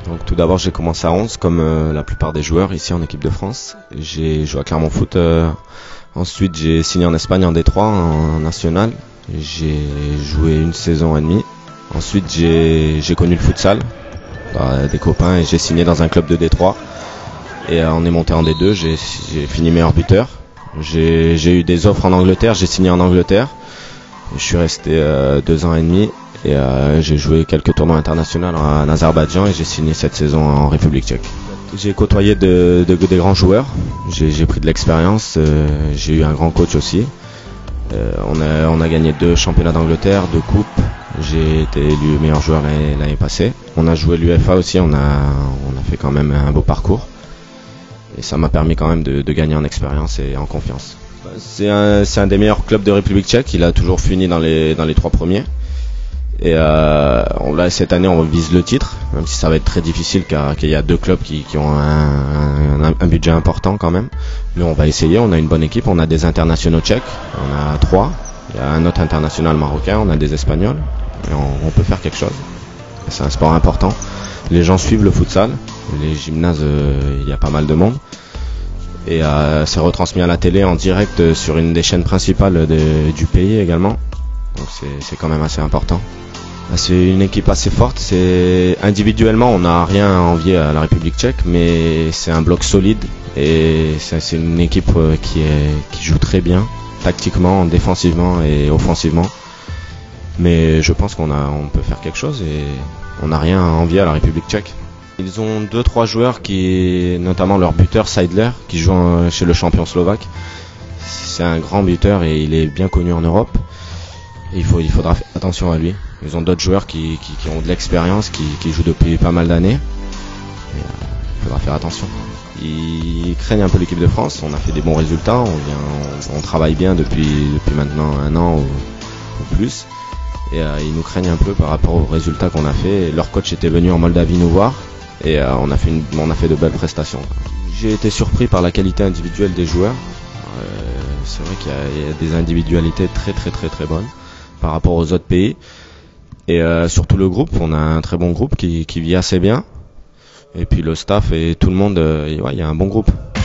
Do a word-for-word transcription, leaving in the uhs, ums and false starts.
Donc tout d'abord j'ai commencé à onze comme euh, la plupart des joueurs ici en équipe de France. J'ai joué à Clermont Foot. Euh, ensuite j'ai signé en Espagne en D trois en, en national. J'ai joué une saison et demie. Ensuite j'ai j'ai connu le futsal, bah, des copains, et j'ai signé dans un club de D trois. Et euh, on est monté en D deux, j'ai j'ai fini meilleur buteur. J'ai j'ai eu des offres en Angleterre, j'ai signé en Angleterre. Je suis resté euh, deux ans et demi. Et euh, j'ai joué quelques tournois internationaux en Azerbaïdjan et j'ai signé cette saison en République tchèque. J'ai côtoyé de, de, de grands joueurs, j'ai, j'ai pris de l'expérience, euh, j'ai eu un grand coach aussi. Euh, on, a, on a gagné deux championnats d'Angleterre, deux coupes. J'ai été élu meilleur joueur l'année, l'année passée. On a joué l'U F A aussi, on a, on a fait quand même un beau parcours. Et ça m'a permis quand même de, de gagner en expérience et en confiance. C'est un, c'est un des meilleurs clubs de République tchèque, il a toujours fini dans les, dans les trois premiers. Et euh, on, là, cette année, on vise le titre, même si ça va être très difficile car qu'il y a deux clubs qui, qui ont un, un, un budget important quand même. Mais on va essayer, on a une bonne équipe, on a des internationaux tchèques, on a trois. Il y a un autre international marocain, on a des Espagnols, et on, on peut faire quelque chose. Et c'est un sport important. Les gens suivent le futsal, les gymnases, euh, il y a pas mal de monde. Et euh, c'est retransmis à la télé en direct sur une des chaînes principales de, du pays également. Donc c'est, c'est quand même assez important. C'est une équipe assez forte. C'est individuellement, on n'a rien à envier à la République tchèque, mais c'est un bloc solide et c'est, c'est une équipe qui, est, qui joue très bien, tactiquement, défensivement et offensivement. Mais je pense qu'on a, on peut faire quelque chose et on n'a rien à envier à la République tchèque. Ils ont deux trois joueurs qui, notamment leur buteur Seidler, qui joue chez le champion slovaque. C'est un grand buteur et il est bien connu en Europe. Et il faut, il faudra faire attention à lui. Ils ont d'autres joueurs qui, qui, qui ont de l'expérience, qui, qui jouent depuis pas mal d'années. Et, euh, il faudra faire attention. Ils craignent un peu l'équipe de France. On a fait des bons résultats. On, vient, on, on travaille bien depuis, depuis maintenant un an ou, ou plus. Et euh, ils nous craignent un peu par rapport aux résultats qu'on a fait. Leur coach était venu en Moldavie nous voir. Et euh, on, a fait une, on a fait de belles prestations. J'ai été surpris par la qualité individuelle des joueurs. Euh, c'est vrai qu'il y a, il y a des individualités très très très très bonnes par rapport aux autres pays. Et euh, surtout le groupe, on a un très bon groupe qui, qui vit assez bien. Et puis le staff et tout le monde, euh, ouais, il y a un bon groupe.